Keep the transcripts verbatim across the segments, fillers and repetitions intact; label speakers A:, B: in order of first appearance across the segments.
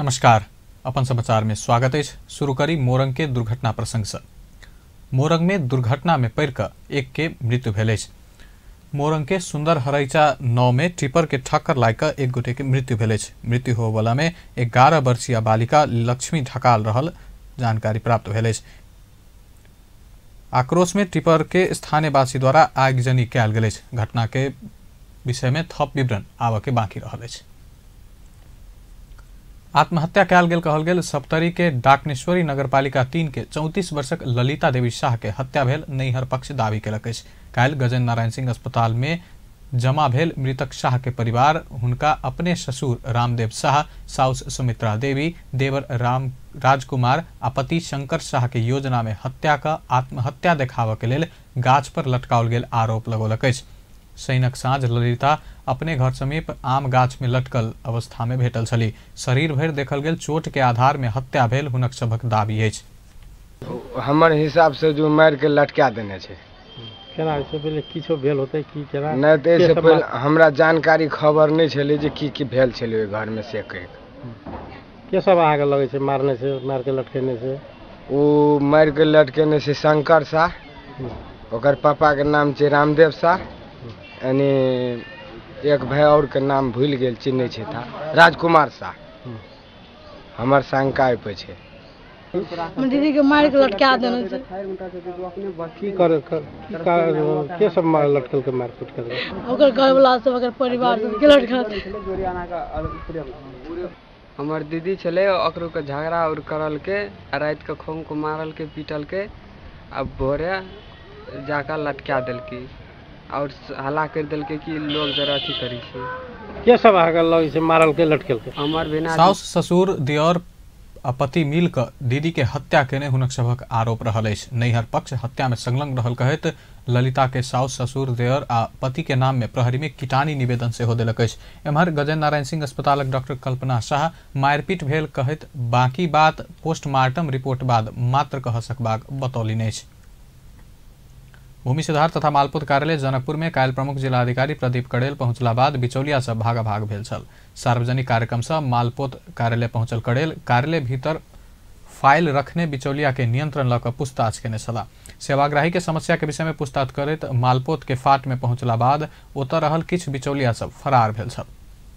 A: नमस्कार, अपन समाचार में स्वागत है। शुरू करी मोरंग के दुर्घटना प्रसंग से। मोरंग में दुर्घटना में पड़ कर एक के मृत्यु भेल। मोरंग के सुंदर हरैचा नौ में टिपर के ठक्कर लाग एक गोटे के मृत्यु भेल। मृत्यु हो वाला में ग्यारह वर्षीय बालिका लक्ष्मी ढकाल रहल जानकारी प्राप्त भेल। आक्रोश में टिपर के स्थानीयवासी द्वारा आगजनी कयल गेल। घटना के विषय में थप विवरण आब के बाकी रहल। आत्महत्या कयल गेल कहल गेल सप्तरी के डाकनेश्वरी नगरपालिका तीन के चौंतीस वर्षक ललिता देवी शाह के हत्या भेल नैहर पक्ष दावी केलक। काल्हि गजेन्द्र नारायण सिंह अस्पताल में जमा भेल मृतक शाह के परिवार हुनका अपने ससुर रामदेव शाह, साउस सुमित्रा देवी, देवर राम राजकुमार आ पति शंकर शाह के योजना में हत्या का आत्महत्या देखाव के लेल गाछ पर लटकाओल गेल आरोप लगौलक। शनिक साँझ ललिता अपने घर समीप आम गाछ में लटकल अवस्था में भेटल छली। शरीर भर देखल गेल चोट के आधार में हत्या भेल हुनक सभक दाबी अछि।
B: हमर हिसाब से जो मार के लटका देने छे।
C: केना से पहले किछो भेल होते की केना
B: नहीं तो इससे पहले हमरा जानकारी खबर नहीं छले जे की की भेल छले घर में से कह
C: के सब आगे लगे छे मारने से मार के लटकेने से।
B: वो मार के लटकेने से शंकर शाह, ओकर पापा के नाम छे रामदेव शाह, यानी एक भाई और के नाम भूल गेल चिन्ह छे था राजकुमार शाह। हमर शंका पे छे
D: दीदी के मार के लटका देने छे।
C: की कर के सब मार लटकल के मार पीट कर
D: ओकर घर वाला सब ओकर परिवार सब के लटका।
E: हमर दीदी छले ओकरो के झगड़ा और करल के रात के खून को मारल के पीटल के अब भोरे जाकर लटका देल की और हला कर दिल के कि लोग जरा अथी करी छे।
C: के सब आगे लगे छे मारल के लटकल के।
E: हमर बिना
A: साउस ससुर दियर आ पति मिल क दीदी के हत्या केने हुनक सभक आरोप रहल अछि। नैहर पक्ष हत्या में संलग्न रहल कहैत ललिता के साउस ससुर दियर आ पति के नाम में प्रहरी में किटानी निवेदन सेहो देलक अछि। एम्हर गजेन्द्र नारायण सिंह अस्पतालक डॉक्टर कल्पना शाह मारपीट भेल कहैत बाकी बात पोस्टमार्टम रिपोर्ट बाद मात्र कह सकबाक बतौलनि अछि। भूमि सुधार तथा मालपोत कार्यालय जनकपुर में काल्हि प्रमुख जिलाधिकारी प्रदीप कड़ेल पहुंचला बाद बिचौलिया से भागा भाग भेल छल। सार्वजनिक कार्यक्रम से मालपोत कार्यालय पहुंचल कड़ेल कार्यालय भीतर फाइल रखने बिचौलिया के नियंत्रण लऽ कऽ पूछताछ केने छलाह। सेवाग्राही के समस्या के विषय में पूछताछ करैत मालपोत के फाट में पहुंचला बाद ओतऽ रहल किछु बिचौलिया सब फरार भेल छल।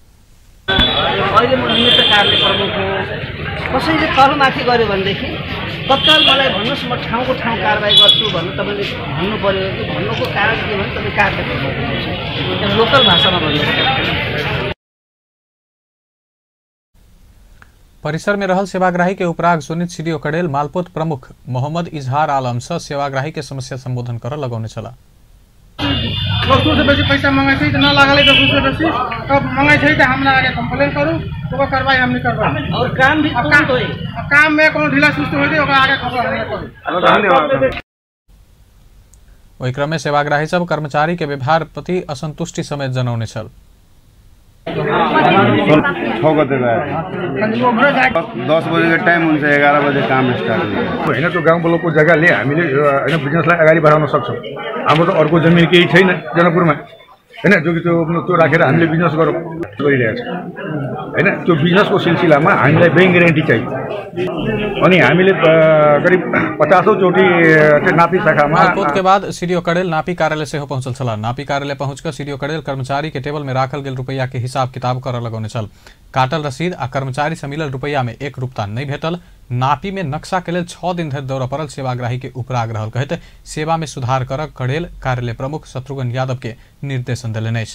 F: तत्काल मलाई भन्नुस् म ठाउँको ठाउँ कारबाही गर्छु भन्नु तपाईले भन्नु पर्यो कि भन्नुको कारण के भने तपाई कारबाही गर्नुहुन्छ लोकल भाषामा भन्नुहुन्छ।
A: परिसर में रहल सेवाग्राही के उपराग सुनित सीडीओ कड़ेल मालपोत प्रमुख मोहम्मद इजहार आलम से सेवाग्राही के समस्या संबोधन कर लगौने छला।
G: दोस्तों से बेसी पैसा मांगे छै त न लागले दोस्तों से बेसी अब मांगे छै त हमरा आगे कंप्लेन करू ओकर कार्रवाई हम नहीं करबै और काम भी तुरंत होई। काम में कोनो ढीला सुस्त होई ओकर आगे खबर हम करू। धन्यवाद।
A: ओहि क्रम में सेवाग्राही सब कर्मचारी के व्यवहार प्रति असंतुष्टि समेत जनौने छल।
H: दस बजे का टाइम हुन्छ ग्यारह बजे काम स्टार्ट हुन्छ
I: होइन। त्यो गाउँ बलोको जग्गाले हामीले होइन बिजनेसलाई अगाडि बढाउन सक्छौँ। हाम्रो त अर्को जमिन केही छैन जनकपुरमा होइन जो कि त्यो त्यो राखेर हामीले बिजनेस गरौँ गरिरहेको छ होइन। त्यो बिजनेसको सिलसिलामा हामीलाई ब्याङ्क ग्यारेन्टी चाहियो अनि हामीले करिब पचासौँ चोटि नापी शाखामा।
A: मालपोत के बाद सीडीओ कड़ेल नापी कार्यालय से पहुंचल छला। नापी कार्यालय पहुंचकर सीडीओ कड़ेल कर्मचारी के टेबल में राखल गेल रुपया के हिसाब किताब कर लगौने छल। काटल रसीद आ कर्मचारी से मिलल रुपया में एक रुपया नहीं भेटल। नापी में नक्शा के लेल छह दिन धरि दौड़ पड़ल सेवाग्राही के उपराग रहल कहते सेवा में सुधार कर कड़ेल कार्यालय प्रमुख शत्रुघ्न यादव के निर्देशन देलनि अछि।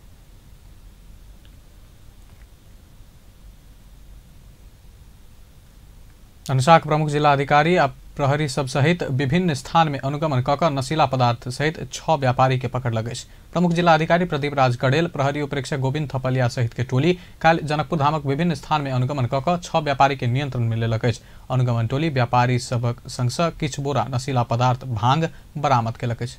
A: अनुसाक प्रमुख जिला अधिकारी आ प्रहरी सब सहित विभिन्न स्थान में अनुगमन कऽ कऽ नशीला पदार्थ सहित छह व्यापारी के पकड़ लगे। प्रमुख जिला अधिकारी प्रदीप राज कड़ेल, प्रहरी उपरीक्षक गोविंद थपलिया सहित के टोली काल्हि जनकपुर धामक विभिन्न स्थान में अनुगमन कऽ कऽ छह व्यापारी के नियंत्रण में लेलक अछि। अनुगमन टोली व्यापारी सबक संग सँ किछु बोरा नशीला पदार्थ भांग बरामद केलक अछि।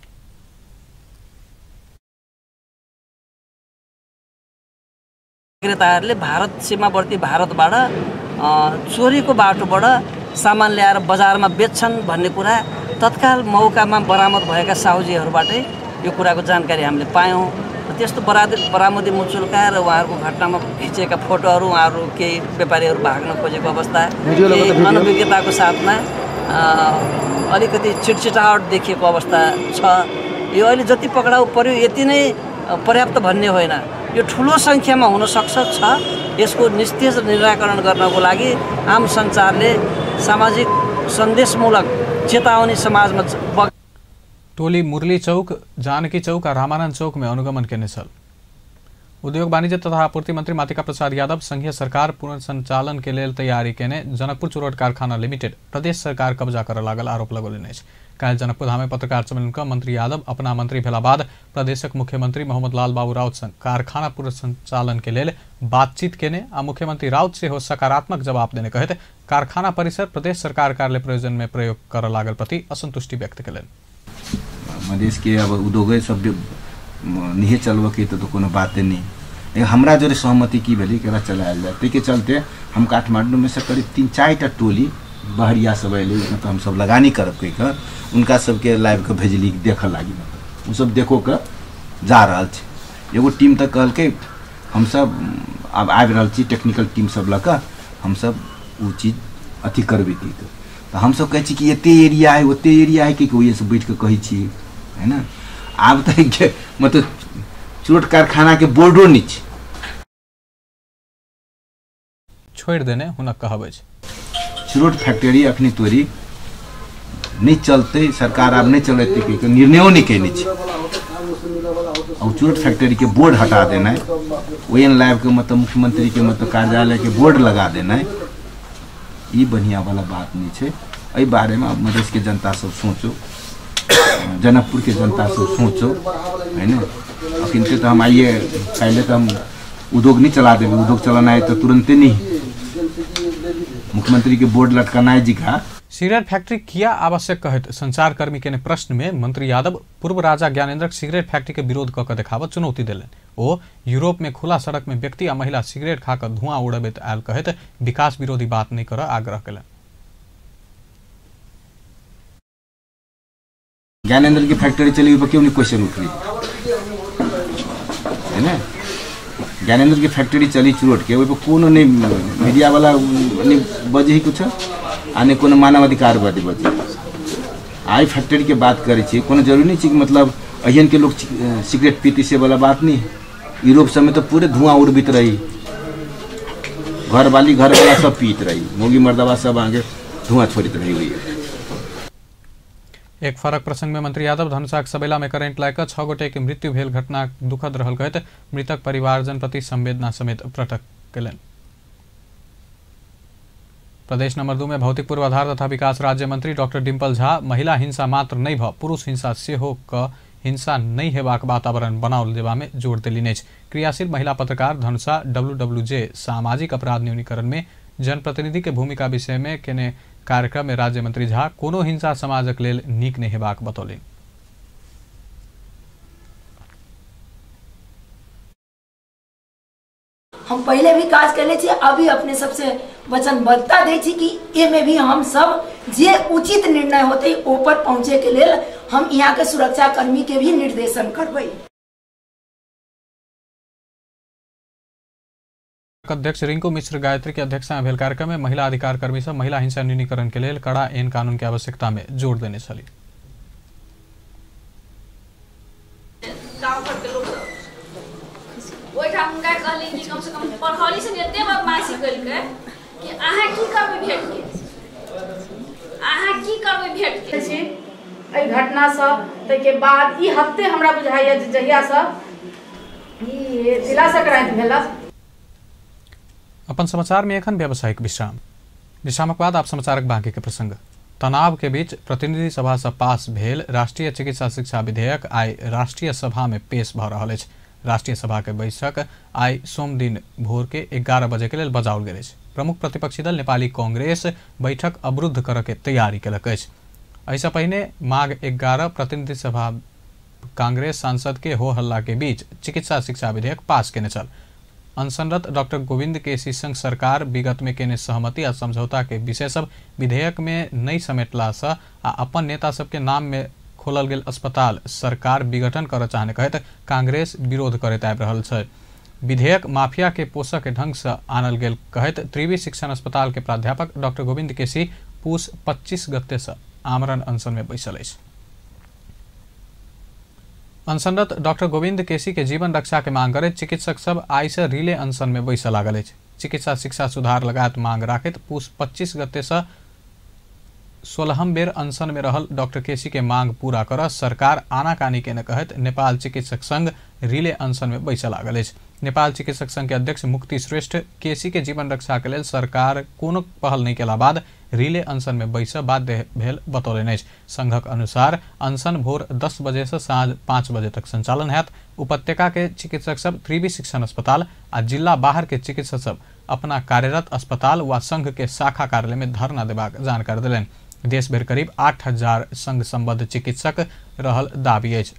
F: विक्रेताहरूले भारत सीमावर्ती भारतबाट चोरीको बाटोबाट सामान ल्याएर बजारमा बेच्छन् भन्ने कुरा तत्काल मौकामा बरामद भएका साहुजीहरूबाटै यो कुराको जानकारी हामीले पायौँ। त्यस्तो बराद बरामदी मुचुल्का र उहाँहरूको घटनामा खिचेका फोटोहरू उहाँहरू केही व्यापारीहरू भाग्न खोजेको अवस्था केही मनोविज्ञताको साथमा अलिकति छिटछिटाहट देखिएको अवस्था छ। यो अहिले जति पक्राउ पर्यो यति नै पर्याप्त भन्ने होइन, यो ठुलो सङ्ख्यामा हुनसक्छ छ। यसको निस्तेज निराकरण गर्नको लागि आम सञ्चारले सामाजिक सन्देशमूलक चेतावनी समाजमा
A: टोली मुरली चौक, जानकी चौक और रामानंद चौक में अनुगमन के निशल। उद्योग वाणिज्य तथा आपूर्ति मंत्री मातिका प्रसाद यादव संघीय सरकार पुनर्संचालन के लेल तैयारी केने जनकपुर चुरोट कारखाना लिमिटेड प्रदेश सरकार कब्जा कर लागल आरोप लगौलनि अछि। काल्हि जनकपुर धाम में पत्रकार सम्मेलन का मंत्री यादव अपना मंत्री भेला बाद प्रदेशक मुख्यमंत्री मोहम्मद लाल बाबू राउत संग कारखाना पुनर्संचालन के लेल बातचीत केने आ मुख्यमंत्री राउत से हो सकारात्मक जवाब देने कहते कारखाना परिसर प्रदेश सरकार कार्यालय प्रयोजन में प्रयोग कर लागल प्रति असंतुष्टि व्यक्त करें।
J: मधेश के अब उद्योग सब नहीं चलबे के तो कोनो बातें नहीं, हमरा जो सहमति की भेली केरा चलायल जाए। के चलते हम काठमांडू में से करीब तीन चार टा टोली बहरिया सब अल, मतलब हम सब लगानी करब कह कर उनका सबके लाइव के भेजली देख लागी, मतलब सब देखो के जा रहा है। एगो टीम तक कहल के हम सब अब आबि रहल छी टेक्निकल टीम सब लऽ हम सब वो चीज अथी करबे की तो हम सब कहे कि एते एरिया है ओते एरिया है कि वही से बैठ के कहे छी है ना। आब तो मतलब चुरोट कारखाना के बोर्डो नीचे
A: छोड़ देने हुनक कहबै
J: चुरोट फैक्ट्री अखनी तोरी नहीं चलते, सरकार अब नहीं चलते कि निर्णयों नहीं कहने और चुरोट फैक्ट्री के बोर्ड हटा देना है, ओ एन लाइव के मतलब मुख्यमंत्री के मतलब कार्यालय के बोर्ड लगा देना है, ये बढ़िया वाला बात नहीं है। एहि बारे में मधेश के जनता सब सोचो, जनकपुर के जनता सब सोचो है ना। अखिनते तो हम आइए पहले तो हम उद्योग नहीं चला देंगे, उद्योग चलाना है तो तुरंत नहीं मुख्यमंत्री के बोर्ड लटकाना है जी का।
A: सिगरेट फैक्ट्री किया आवश्यक कहत संचार कर्मी के प्रश्न में मंत्री यादव पूर्व राजा ज्ञानेन्द्र सिगरेट फैक्ट्री के विरोध कऽ देखावत चुनौती दिलन। ओ यूरोप में खुला सड़क में व्यक्ति आ महिला सिगरेट खाकर धुआं उड़बैत आयल कहत विकास विरोधी बात नहीं कर आग्रह कलन।
J: ज्ञानेन्द्र की फैक्ट्री चली पर क्यों नहीं क्वेश्चन उठ रही है ना। ज्ञानेन्द्र की फैक्ट्री चली चुरोट के पर कोनो नहीं मीडिया वाला नहीं बजे ही कुछ आने कोनो मानवाधिकार बजे बजे आई फैक्ट्री के बात करे छी। कोनो जरूरी नहीं कि मतलब अहियन के लोग सिगरेट पीती से वाला बात नहीं। यूरोप सब में तो पूरे धुआं उड़बित रही, घर वाली घर वाला सब पीत रही, मोगी मर्दवा सब आगे धुआं छोड़ित रही हुई है।
A: एक फरक प्रसंग में मंत्री यादव धनुषाक सबेला में करेंट लायक छह गोटे के मृत्यु भेल घटना दुखद रहल कहत मृतक परिवारजन प्रति संवेदना समेत प्रकट कयलनि। प्रदेश नंबर दू में भौतिक पूर्वाधार तथा विकास राज्य मंत्री डॉक्टर डिम्पल झा महिला हिंसा मात्र नहीं भ पुरुष हिंसा सेहो क हिंसा नहीं हेबाक वातावरण बनाओल देबा में जोर देलिन अछि। क्रियाशील महिला पत्रकार धनुषा डब्ल्यू डब्ल्यू जे सामाजिक अपराध न्यूनीकरण में जनप्रतिनिधि के भूमिका विषय में केने कार्यक्रम में राज्य मंत्री झा कोनो हिंसा समाजक लेल नीक नहीं हेबाक बतौलनि।
K: हम पहले भी काज कर ले अभी अपने सबसे वचनबद्धता दे छी कि एमे भी हम सब जे उचित निर्णय होते ऊपर पहुंचे के लेल हम यहाँ के सुरक्षा कर्मी के भी निर्देशन करबै।
A: अध्यक्ष रिंकू मिश्र गायत्री के अध्यक्षता में भेल कार्यक्रम में महिला अधिकार कर्मी सब महिला हिंसा न्यूनीकरण के लेल कड़ा एन कानून के आवश्यकता में जोर देने छली।
L: कम से कम पढ़ौली से एते बदमाशी करिके कि अहाँ की करबै भेट के अहाँ की करबै भेट के
M: छी एहि घटना सब तै के बाद ई हफ्ते हमरा बुझाइया जहिया सब ई जिला संक्रांति भेला।
A: अपन समाचार में एखन व्यावसायिक विश्राम विश्रामक बाद आप समाचारक बाकी के प्रसंग। तनाव के बीच प्रतिनिधि सभा से पास भेल राष्ट्रीय चिकित्सा शिक्षा विधेयक आई राष्ट्रीय सभा में पेश भ रहल अछि। राष्ट्रीय सभा के बैसक आई सोम दिन भोर के ग्यारह बजे के लेल बजाओल गेल अछि। प्रमुख प्रतिपक्षी दल नेपाली कांग्रेस बैठक अवरुद्ध करऽ के तैयारी केलक अछि। ऐसा पहिने माघ ग्यारह प्रतिनिधि सभा कांग्रेस सांसद के हो हल्ला के बीच चिकित्सा शिक्षा विधेयक पास केने छल। अनशनरत डॉक्टर गोविंद केसी संग सरकार विगत में केने सहमति आ समझौता के विषय सब विधेयक में नहीं समेटला सँ आ अपन नेता सबके नाम में खोलल गेल अस्पताल सरकार विघटन कर चाहने कहत कांग्रेस विरोध करैत आबि रहल छै। विधेयक माफिया के पोषक के ढंग से आनल गेल कहत त्रिवी शिक्षण अस्पताल के प्राध्यापक डॉक्टर गोविंद केसी पूस पच्चीस गते से आमरण अनशन में बैसल अछि। अनशनरत डॉक्टर गोविंद केसी के जीवन रक्षा के मांग करैत चिकित्सक सब आई से रिले अनशन में बैसल लागल अछि। चिकित्सा शिक्षा सुधार लगायत मांग राखैत पूस पच्चीस गते से सोलहम बेर अनशन में रहल डॉक्टर केसी के मांग पूरा कर सरकार आनाकानी के न कहत नेपाल चिकित्सक संघ रिले अनशन में बैसल लागल अछि। नेपाल चिकित्सक संघ के अध्यक्ष मुक्ति श्रेष्ठ केसी के जीवन रक्षा के लेल सरकार कोनो पहल नहीं केला बाद रिले अनशन में बैस बाध्य भेल बतौलनि अछि। संघक अनुसार अनशन भोर दस बजे से साँझ पाँच बजे तक संचालन हैत। उपत्यका के चिकित्सक सब त्रिवी शिक्षण अस्पताल आ जिला बाहर के चिकित्सक सब अपना कार्यरत अस्पताल व संघ के शाखा कार्यालय में धरना देबाक जानकारी देलनि। देश भर करीब आठ हजार संघ संबद्ध चिकित्सक रहल दाबी अछि।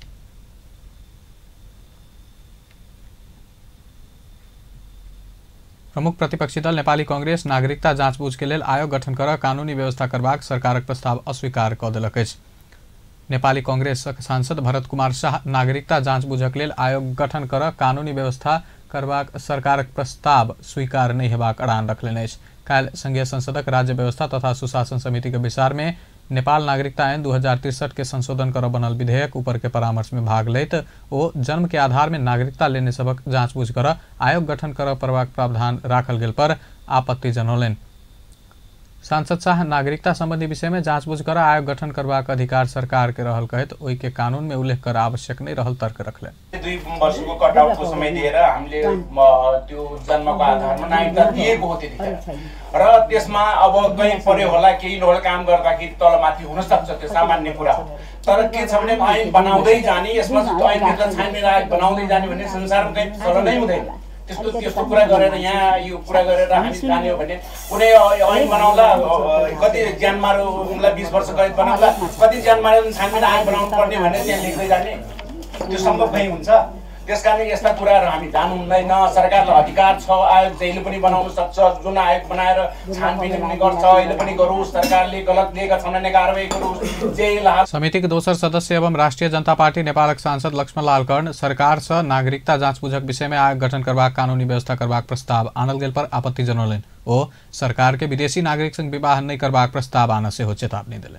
A: प्रमुख प्रतिपक्षी दल नेपाली कांग्रेस नागरिकता जाँचबूझ के लेल आयोग गठन कर कानूनी व्यवस्था करबाक सरकारक प्रस्ताव अस्वीकार क देलक अछि। नेपाली कांग्रेसक सांसद भरत कुमार शाह नागरिकता जाँचबूझक लेल आयोग गठन कर कानूनी व्यवस्था करबाक सरकारक प्रस्ताव स्वीकार नहीं हेबाक अड़ान रखलनि अछि। काल्हि संघीय संसदक राज्य व्यवस्था तथा सुशासन समिति के विचार में नेपाल नागरिकता ऐन दू हजार तिरसठ के संशोधन कर बनल विधेयक ऊपर के परामर्श में भाग लेत ओ जन्म के आधार में नागरिकता लेने सबक जाँचबूझ कर आयोग गठन कर परबाक प्रावधान राखल गेल पर आपत्ति जनौलनि। सांसद शाह नागरिकता संबंधी विषय में जाँचबूझ कर आयोग गठन करबाक अधिकार सरकार के रहल कहत ओई के कानून में उल्लेख कर आवश्यक नहीं रहल तर्क रखले।
N: दुई वर्षको कटआउटको समय दिएर हामीले त्यो जन्मको आधारमा नागरिकता दिएको हो त्यतिखेर र त्यसमा अब कहीँ पर्यो होला केही लोड काम गर्दाखेरि तलमाथि हुन सक्छ, त्यो सामान्य कुरा हो। तर के छ भने ऐन बनाउँदै जाने यसमा ऐनभित्र छानबिन आयोग बनाउँदै जाने भन्ने संसारमा कहीँ चलनै हुँदैन। त्यस्तो त्यस्तो कुरा गरेर यहाँ यो कुरा गरेर हामी जाने हो भने कुनै ऐन बनाउँदा कति ज्यान मारुलाई बिस वर्ष कैद बनाउँदा कति ज्यान मारेर छानबिन आयोग बनाउनु पर्ने भनेर त्यहाँ लेख्दै जाने त्यो सम्भव कहीँ हुन्छ। त्यसकारण यस्ता कुराहरू हामी जानु हुँदैन। सरकारलाई अधिकार छ, आयोग जहिले पनि बनाउन सक्छ, जुन आयोग बनाएर छानबिन पनि गर्छ अहिले पनि गरोस्, सरकारले गलत दिएका छन् भने कारबाही गरोस्। जेल
A: समिति के दोसर सदस्य एवं राष्ट्रीय जनता पार्टी नेपालक सांसद लक्ष्मण लाल कर्ण सरकार से नागरिकता जाँचबूझक विषय में आयोग गठन करबाक कानूनी व्यवस्था करबाक प्रस्ताव आनल गेल पर आपत्ति जनौलनि। ओ सरकार के विदेशी नागरिक संग विवाह नहीं करबाक प्रस्ताव आना से हो चेतावनी देलनि।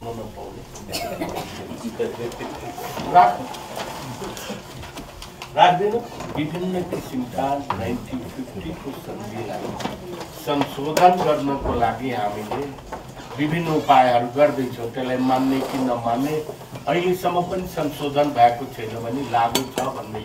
O: राख्दैन विभिन्न किसिमका नाइन्टिन फिफ्टीको संविधान संशोधन गर्नको लागि हामीले विभिन्न उपायहरू गर्दैछौँ। त्यसलाई मान्ने कि नमान्ने अहिलेसम्म पनि संशोधन भएको छैन भने लागू छ भन्ने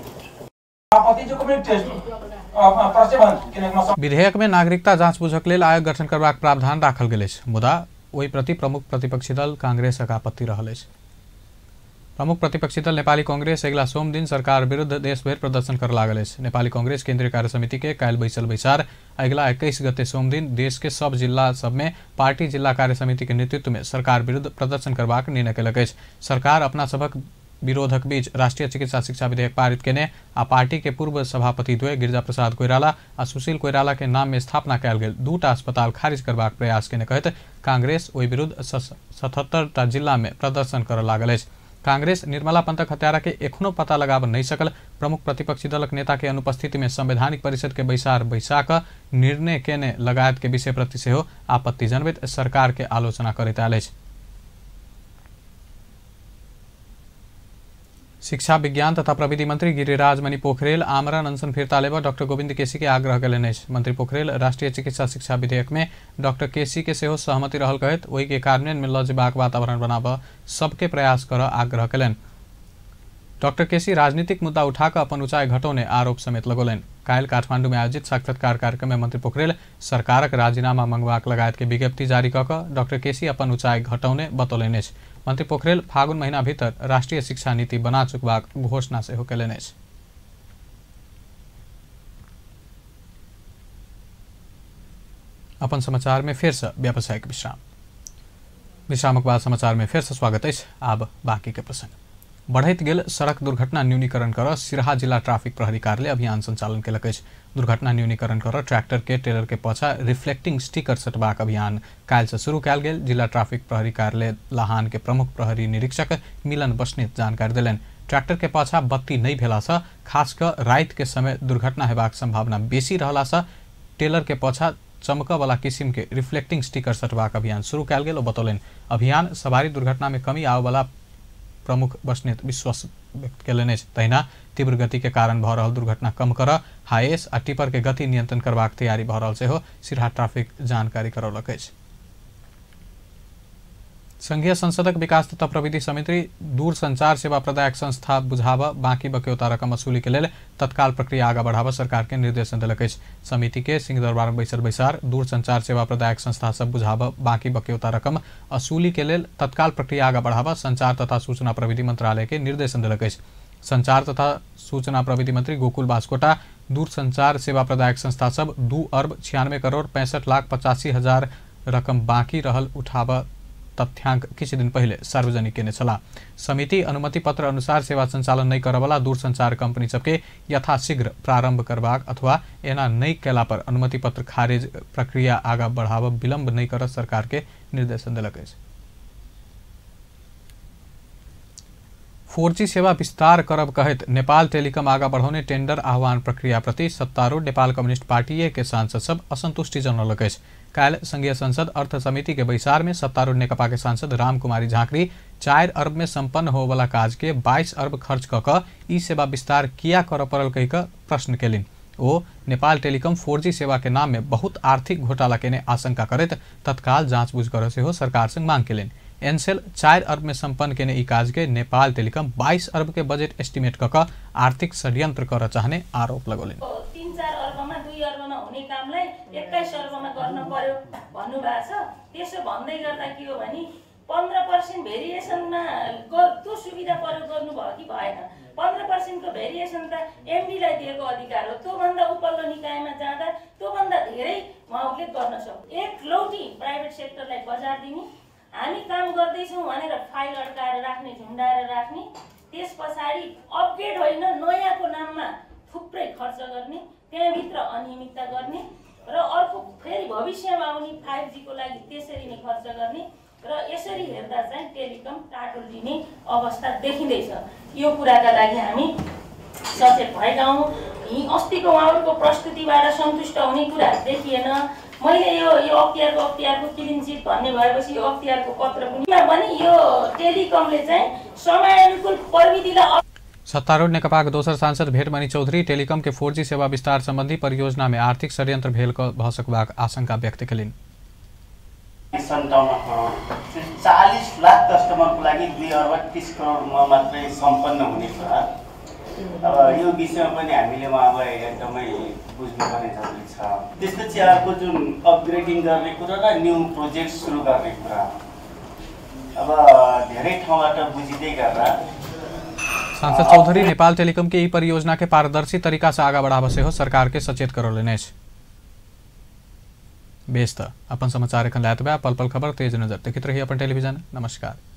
O: कुरा
A: विधेयक में नागरिकता जाँचबूझक लेल आयोग गठन करबाक प्रावधान राखल गेल अछि, मुदा ओहि प्रति प्रमुख प्रतिपक्षी दल कांग्रेसक आपत्ति रहल अछि। प्रमुख प्रतिपक्षी दल नेपाली कांग्रेस अगिला सोम दिन सरकार विरुद्ध देशभर प्रदर्शन कर लागल अछि। नेपाली कांग्रेस केंद्रीय कार्य समिति के काल्हि बैसल बैसार अगिला इक्कीस गते सोम दिन देश के सब जिला सब में पार्टी जिला कार्य समिति के नेतृत्व में सरकार विरुद्ध प्रदर्शन करबाक निर्णय केलक अछि। सरकार अपना सबक विरोधक बीच राष्ट्रीय चिकित्सा शिक्षा विधेयक पारित केने आ पार्टी के पूर्व सभापति द्वय गिरिजा प्रसाद कोइराला आ सुशील कोइराला के नाम में स्थापना कयल गेल दूटा अस्पताल खारिज करबाक प्रयास केने कहत कांग्रेस ओहि विरुद्ध सतहत्तरटा जिला में प्रदर्शन कर लागल अछि। कांग्रेस निर्मला पंथक हत्यारा के एखनो पता लगाब नहीं सकल प्रमुख प्रतिपक्षी दलक नेता के अनुपस्थिति में संवैधानिक परिषद के बैसार बैसाक निर्णय केने लगायत के विषय प्रति सेहो आपत्ति जनबैत सरकार के आलोचना करैत आयल अछि। शिक्षा विज्ञान तथा प्रविधि मंत्री गिरिराज मणि पोखरेल आमरण अनशन फिर्ता लेब डॉक्टर गोविंद केसी के आग्रह कयलनि अछि। मंत्री पोखरेल राष्ट्रीय चिकित्सा शिक्षा विधेयक में डॉक्टर केसी के सेहो सहमति रहल कहत ओहि के कार्यान्वयन में लऽ जेबाक वातावरण बनाब सबके प्रयास कर आग्रह कयलनि। डॉक्टर केसी राजनीतिक मुद्दा उठाकर अपन ऊंचाई घटौने आरोप समेत लगौलनि। काल्हि काठमांडू में आयोजित साक्षात्कार कार्यक्रम में मंत्री पोखरेल सरकारक राजीनामा मंगबाक लगायत के विज्ञप्ति जारी कऽ कऽ डॉक्टर केसी अपन ऊंचाई घटौने बतौलनि अछि। मंत्री पोखरेल फागुन महीना भीतर राष्ट्रीय शिक्षा नीति बना चुकबाक घोषणा सेहो कयलनि अछि। अपन समाचार में फिर से व्यावसायिक विश्राम विश्रामक बाद समाचार में फिर से स्वागत अछि। आब बाकी के प्रसंग। बढ़ैत गेल सड़क दुर्घटना न्यूनीकरण कर सिराहा जिला ट्राफिक प्रहरी कार्यालय अभियान संचालन केलक अछि। दुर्घटना न्यूनीकरण कर ट्रैक्टर के टेलर के पाछा रिफ्लेक्टिंग स्टिकर सटबाक अभियान काल्हि से शुरू कयल गेल। जिला ट्राफिक प्रहरी कार्यालय लाहान के प्रमुख प्रहरी निरीक्षक मिलन बस्नेत जानकारी देलनि। ट्रैक्टर के पाछा बत्ती नहीं भेला से खास कर रात के समय दुर्घटना हेबाक संभावना बेसी रहला से टेलर के पाछा चमक वाला किस्म के रिफ्लेक्टिंग स्टिकर सटबाक अभियान शुरू कयल गेल। बतौलनि अभियान सवारी दुर्घटना में कमी आवे वाला प्रमुख बस्नेत विश्वास व्यक्त कयलनि अछि। तहिना तीव्र गति के कारण भऽ रहल दुर्घटना कम कर हाईएस आ टिपर के गति नियंत्रण करबाक तैयारी भऽ रहल सेहो सिराहा ट्राफिक जानकारी करौलक अछि। संघीय संसदक विकास तथा प्रविधि समिति दूरसंचार सेवा प्रदायक संस्था बुझाव बाँकी बक्यौता रकम वसूली के लेल तत्काल प्रक्रिया आगा बढ़ावा सरकार के निर्देशन देलक अछि। समिति के सिंहदरबार में बैसल बैसार दूरसंचार सेवा प्रदायक संस्था सब बुझाव बाँकी बक्यौता रकम वसूली के लेल तत्काल प्रक्रिया आगा बढ़ावा संचार तथा सूचना प्रविधि मंत्रालय के निर्देशन देलक अछि। संचार तथा सूचना प्रविधि मंत्री गोकुल बास्कोटा दूरसंचार सेवा प्रदायक संस्था सब दू अरब छियानवे करोड़ पैंसठ लाख पचासी हजार रकम बाँकी रहल उठाव तथ्यांक किछु दिन पहले सार्वजनिक केने छला। समिति अनुमति पत्र अनुसार सेवा संचालन नहीं करवाला दूरसंचार कंपनी सबके यथाशीघ्र प्रारंभ करबाक अथवा एना नहीं कैला पर अनुमति पत्र खारिज प्रक्रिया आगा बढ़ाव विलंब नहीं कर सरकार के निर्देशन देलक अछि। फोर जी सेवा विस्तार करब कहत नेपाल टेलिकम आगा बढ़ौने टेंडर आह्वान प्रक्रिया प्रति सत्तारूढ़ नेपाल कम्युनिस्ट पार्टी के सांसद सब असंतुष्टि जनौलक अछि। काल्हि संघीय संसद अर्थ समिति के बैसार में सत्तारूढ़ नेकपा के सांसद राम कुमारी झांकरी चार अरब में संपन्न हो वाला काज के बाईस अरब खर्च क क ई सेवा विस्तार किया कर पड़ल कहि क प्रश्न केलिन। ओ नेपाल टेलिकम फोर जी सेवा के नाम में बहुत आर्थिक घोटाला केने आशंका करत तत्काल जांचबूझ कर सेहो सरकार से मांग केलिन। एनसेल चार अरब में संपन्न केने ई काज के नेपाल टेलिकम बाईस अरब के बजेट एस्टिमेट क क आर्थिक षड्यंत्र कर चाहने आरोप लगौलिन।
P: तीन चार अरबमा दुई अरबमा हुने कामलाई एक्काइस अरबमा गर्न पर्यो भन्नुभएको छ। त्यसो भन्दै गर्दा के हो भने पन्ध्र पर्सेन्ट भेरिएसनमा त्यो सुविधा प्रयोग गर्नुभयो कि भएन। पन्ध्र पर्सेन्टको भेरिएसन त एमडीलाई दिएको अधिकार हो। त्योभन्दा उपल्लो निकायमा जाँदा त्योभन्दा धेरै उहाँहरूले गर्न सक्छ। एक लौटी प्राइभेट सेक्टरलाई बजार दिने, हामी काम गर्दैछौँ भनेर फाइल अड्काएर राख्ने, झुन्डाएर राख्ने, त्यस पछाडि अपग्रेड होइन नयाँको नाममा थुप्रै खर्च गर्ने, त्यहाँभित्र अनियमितता गर्ने र अर्को फेरि भविष्यमा आउने फाइभ जी को लागि त्यसरी नै खर्च गर्ने र यसरी हेर्दा चाहिँ टेलिकम टाटो लिने अवस्था देखिँदैछ। यो कुराका लागि हामी सचेत भएका हौँ। यी अस्तिको उहाँहरूको प्रस्तुतिबाट सन्तुष्ट हुने कुरा देखिएन। मैले यो यो अख्तियारको अख्तियारको क्लिन चिट भन्ने भएपछि यो अख्तियारको पत्र पनि भने यो टेलिकमले चाहिँ समयानुकूल प्रविधिलाई।
A: सत्तारूढ़ नेकपा के दोसर सांसद भेटमणि चौधरी टेलिकम के फोर जी सेवा विस्तार संबंधी परियोजना में आर्थिक षड्यंत्र भेल भ सकबाक आशंका व्यक्त केलिन्।
Q: सन्ताउन्न करोड चालीस लाख कस्टमरको लागि दुई अर्ब तीस करोडमा मात्रै सम्पन्न हुने कुरा। अब यो विषयमा पनि हामीले अब एकदमै बुझ्नुपर्ने जरुरी छ। त्यसपछि अर्को जुन अपग्रेडिङ गर्ने कुरा र न्यू प्रोजेक्ट सुरु गर्ने कुरा अब धेरै ठाउँबाट बुझिँदै गर्दा
A: सांसद चौधरी नेपाल टेलिकम के ई परियोजना के पारदर्शी तरीका से आगा बढ़ावा से हो सरकार के सचेत करौलनि अछि। बेस त अपन समाचार एखन लायत बा पल पल खबर तेज नजर देखित रही अपन टेलीविजन। नमस्कार।